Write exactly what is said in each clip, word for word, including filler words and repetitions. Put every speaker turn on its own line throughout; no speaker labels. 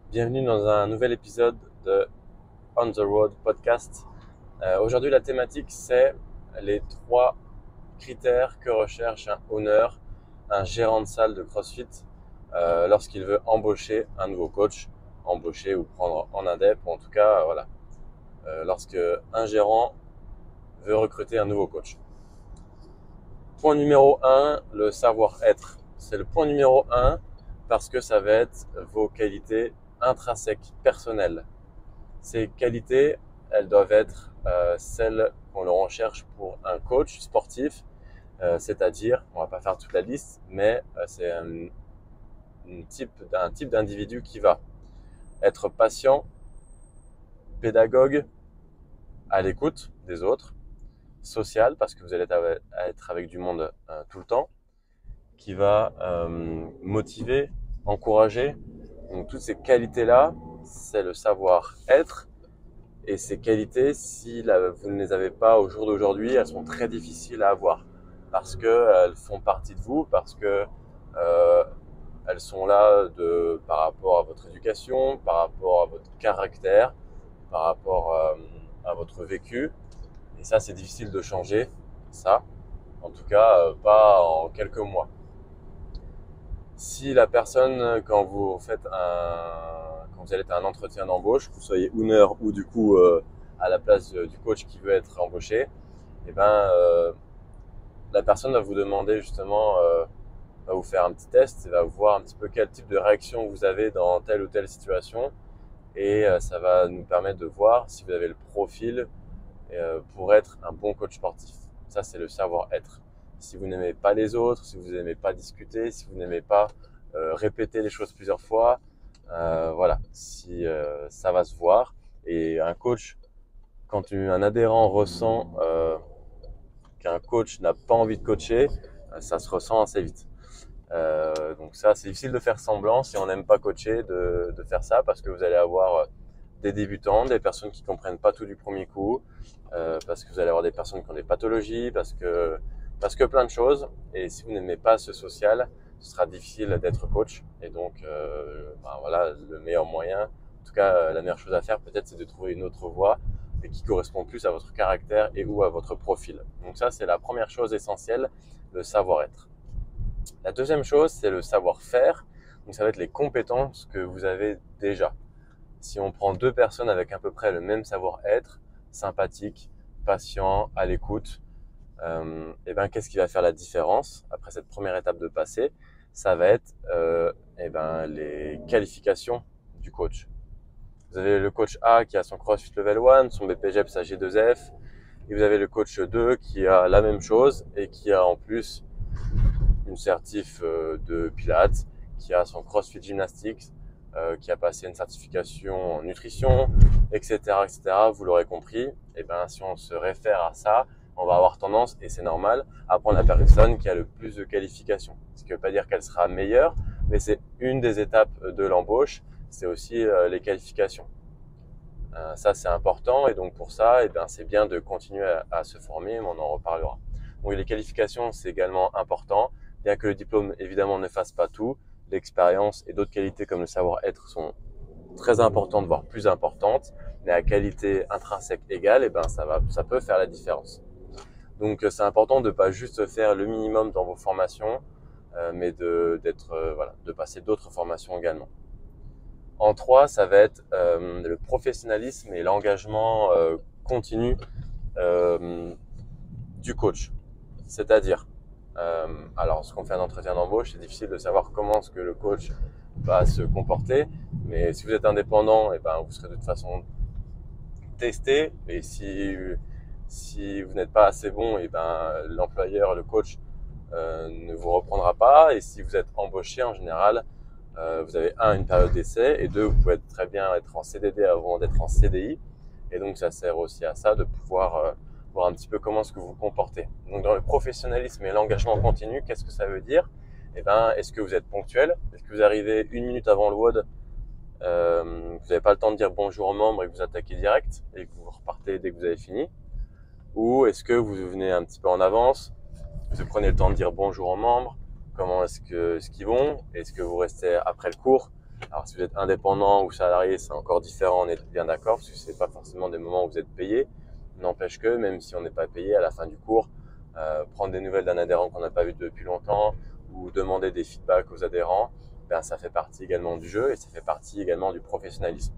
Bienvenue dans un nouvel épisode de On the Road Podcast. Euh, aujourd'hui, la thématique, c'est les trois critères que recherche un owner, un gérant de salle de CrossFit euh, lorsqu'il veut embaucher un nouveau coach, embaucher ou prendre en indep, ou en tout cas, euh, voilà, euh, lorsque un gérant veut recruter un nouveau coach. Point numéro un, le savoir-être. C'est le point numéro un parce que ça va être vos qualités intrinsèques, personnelles. Ces qualités, elles doivent être euh, celles qu'on le recherche pour un coach sportif, euh, c'est-à-dire, on va pas faire toute la liste, mais euh, c'est un, un type, un type d'individu qui va être patient, pédagogue, à l'écoute des autres, social, parce que vous allez être avec du monde euh, tout le temps, qui va euh, motiver, encourager. Donc toutes ces qualités-là, c'est le savoir-être. Et ces qualités, si la, vous ne les avez pas au jour d'aujourd'hui, elles sont très difficiles à avoir parce qu'elles font partie de vous, parce que euh, elles sont là de, par rapport à votre éducation, par rapport à votre caractère, par rapport euh, à votre vécu. Et ça, c'est difficile de changer, ça. En tout cas, euh, pas en quelques mois. Si la personne, quand vous faites un, quand vous allez à un entretien d'embauche, que vous soyez owner ou du coup euh, à la place du coach qui veut être embauché, eh ben euh, la personne va vous demander justement, euh, va vous faire un petit test, va voir un petit peu quel type de réaction vous avez dans telle ou telle situation, et euh, ça va nous permettre de voir si vous avez le profil euh, pour être un bon coach sportif. Ça, c'est le savoir-être. Si vous n'aimez pas les autres, si vous n'aimez pas discuter, si vous n'aimez pas euh, répéter les choses plusieurs fois, euh, voilà, si euh, ça va se voir. Et un coach, quand un adhérent ressent euh, qu'un coach n'a pas envie de coacher, euh, ça se ressent assez vite. Euh, donc ça, c'est difficile de faire semblant si on n'aime pas coacher de, de faire ça parce que vous allez avoir des débutants, des personnes qui comprennent pas tout du premier coup, euh, parce que vous allez avoir des personnes qui ont des pathologies, parce que parce que plein de choses. Et si vous n'aimez pas ce social, ce sera difficile d'être coach. Et donc, euh, ben voilà, le meilleur moyen, en tout cas, la meilleure chose à faire, peut-être, c'est de trouver une autre voie et qui correspond plus à votre caractère et ou à votre profil. Donc ça, c'est la première chose essentielle, le savoir-être. La deuxième chose, c'est le savoir-faire. Donc ça va être les compétences que vous avez déjà. Si on prend deux personnes avec à peu près le même savoir-être, sympathique, patient, à l'écoute, euh, et ben qu'est-ce qui va faire la différence après cette première étape de passé? Ça va être euh, et ben les qualifications du coach. Vous avez le coach A qui a son CrossFit Level un, son B P J E P, sa G deux F, et vous avez le coach deux qui a la même chose et qui a en plus une certif de Pilates, qui a son CrossFit Gymnastics, euh, qui a passé une certification en nutrition, et cetera, et cetera. Vous l'aurez compris. Et ben, si on se réfère à ça, on va avoir tendance, et c'est normal, à prendre la personne qui a le plus de qualifications. Ce qui ne veut pas dire qu'elle sera meilleure, mais c'est une des étapes de l'embauche. C'est aussi euh, les qualifications. Euh, ça, c'est important. Et donc, pour ça, et ben, c'est bien de continuer à, à se former, mais on en reparlera. Donc, les qualifications, c'est également important. Bien que le diplôme, évidemment, ne fasse pas tout, l'expérience et d'autres qualités comme le savoir-être sont très importantes, voire plus importantes, mais à qualité intrinsèque égale, et ben ça va, ça peut faire la différence. Donc c'est important de pas juste faire le minimum dans vos formations, euh, mais de d'être euh, voilà, de passer d'autres formations également. En trois, ça va être euh, le professionnalisme et l'engagement euh, continu euh, du coach, c'est-à-dire Euh, alors, ce qu'on fait un entretien d'embauche, c'est difficile de savoir comment est-ce que le coach va se comporter. Mais si vous êtes indépendant, et ben, vous serez de toute façon testé. Et si, si vous n'êtes pas assez bon, et ben, l'employeur, le coach, euh, ne vous reprendra pas. Et si vous êtes embauché, en général, euh, vous avez un, une période d'essai, et deux, vous pouvez très bien être en C D D avant d'être en C D I. Et donc, ça sert aussi à ça de pouvoir euh, voir un petit peu comment est-ce que vous vous comportez. Donc, dans le professionnalisme et l'engagement continu, qu'est-ce que ça veut dire? Eh ben, est-ce que vous êtes ponctuel? Est-ce que vous arrivez une minute avant le W O D? Euh, vous n'avez pas le temps de dire bonjour aux membres et que vous attaquez direct et que vous repartez dès que vous avez fini? Ou est-ce que vous venez un petit peu en avance? Vous prenez le temps de dire bonjour aux membres? Comment est-ce que, ce qu'ils vont? Est-ce que vous restez après le cours? Alors si vous êtes indépendant ou salarié, c'est encore différent, on est bien d'accord, parce que c'est pas forcément des moments où vous êtes payé. N'empêche que même si on n'est pas payé, à la fin du cours, euh, prendre des nouvelles d'un adhérent qu'on n'a pas vu depuis longtemps ou demander des feedbacks aux adhérents, ben, ça fait partie également du jeu et ça fait partie également du professionnalisme.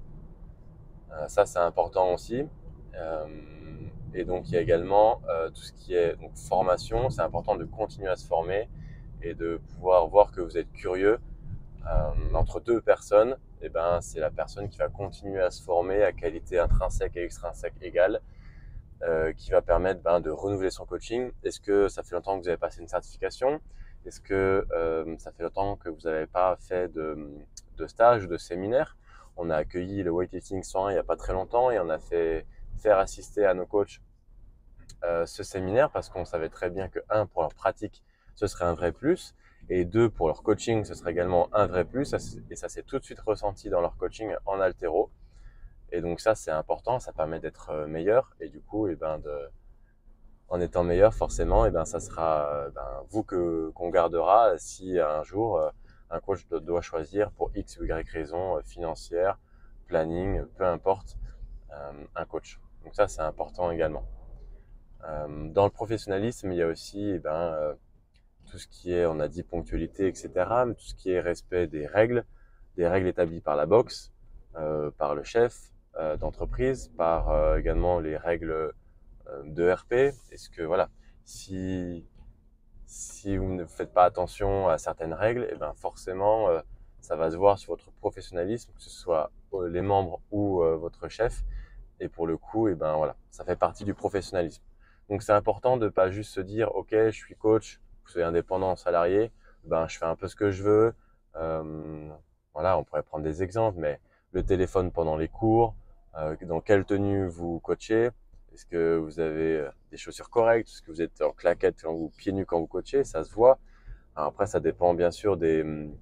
Euh, ça, c'est important aussi. Euh, et donc, il y a également euh, tout ce qui est donc, formation. C'est important de continuer à se former et de pouvoir voir que vous êtes curieux. Euh, entre deux personnes, eh ben, c'est la personne qui va continuer à se former à qualité intrinsèque et extrinsèque égale, euh, qui va permettre ben, de renouveler son coaching. Est-ce que ça fait longtemps que vous avez passé une certification? Est-ce que euh, ça fait longtemps que vous n'avez pas fait de, de stage ou de séminaire? On a accueilli le Weightlifting cent un il n'y a pas très longtemps et on a fait faire assister à nos coachs euh, ce séminaire parce qu'on savait très bien que, un, pour leur pratique, ce serait un vrai plus, et deux, pour leur coaching, ce serait également un vrai plus, et ça s'est tout de suite ressenti dans leur coaching en haltéro. Et donc ça, c'est important, ça permet d'être meilleur, et du coup, et ben de, en étant meilleur, forcément, et ben ça sera ben, vous que qu'on gardera si un jour un coach doit choisir pour X ou Y raison financière, planning, peu importe, un coach. Donc ça, c'est important également. Dans le professionnalisme, il y a aussi eh ben, tout ce qui est, on a dit ponctualité, et cetera, mais tout ce qui est respect des règles, des règles établies par la boxe, euh, par le chef euh, d'entreprise, par euh, également les règles euh, de R P. Est-ce que voilà, si si vous ne faites pas attention à certaines règles, eh ben forcément euh, ça va se voir sur votre professionnalisme, que ce soit euh, les membres ou euh, votre chef. Et pour le coup, eh ben voilà, ça fait partie du professionnalisme. Donc c'est important de pas juste se dire, ok, je suis coach, vous soyez indépendant, salarié, ben je fais un peu ce que je veux. Euh, voilà, on pourrait prendre des exemples, mais le téléphone pendant les cours, euh, dans quelle tenue vous coachez, est-ce que vous avez des chaussures correctes, est-ce que vous êtes en claquettes quand vous pieds nus quand vous coachez, ça se voit. Alors après, ça dépend bien sûr des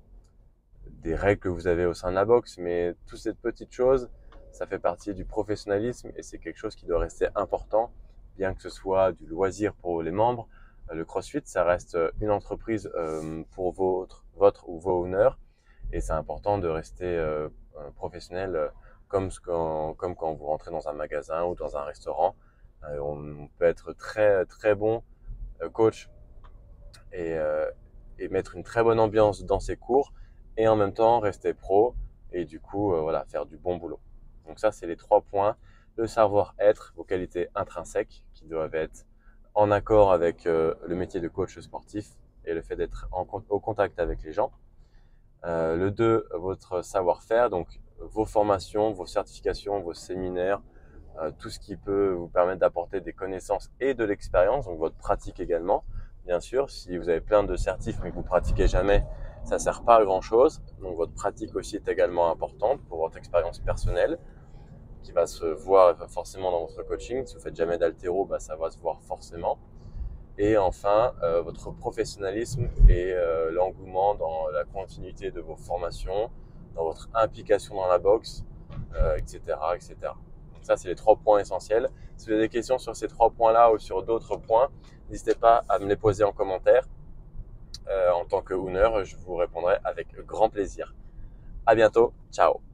des règles que vous avez au sein de la boxe, mais toutes ces petites choses, ça fait partie du professionnalisme et c'est quelque chose qui doit rester important, bien que ce soit du loisir pour les membres. Le CrossFit, ça reste une entreprise pour votre, votre ou vos owners et c'est important de rester professionnel comme quand, comme quand vous rentrez dans un magasin ou dans un restaurant. On peut être très très bon coach et, et mettre une très bonne ambiance dans ses cours et en même temps rester pro et du coup euh, voilà, faire du bon boulot. Donc ça, c'est les trois points. Le savoir-être, vos qualités intrinsèques qui doivent être en accord avec euh, le métier de coach sportif et le fait d'être en, au contact avec les gens. Euh, le deux, votre savoir-faire, donc vos formations, vos certifications, vos séminaires, euh, tout ce qui peut vous permettre d'apporter des connaissances et de l'expérience, donc votre pratique également. Bien sûr, si vous avez plein de certifs mais que vous pratiquez jamais, ça sert pas à grand chose. Donc votre pratique aussi est également importante pour votre expérience personnelle qui va se voir forcément dans votre coaching. Si vous faites jamais d'haltéro, bah, ça va se voir forcément. Et enfin, euh, votre professionnalisme et euh, l'engouement dans la continuité de vos formations, dans votre implication dans la boxe, euh, et cetera, et cetera. Donc ça, c'est les trois points essentiels. Si vous avez des questions sur ces trois points-là ou sur d'autres points, n'hésitez pas à me les poser en commentaire. Euh, en tant que owner, je vous répondrai avec grand plaisir. À bientôt. Ciao.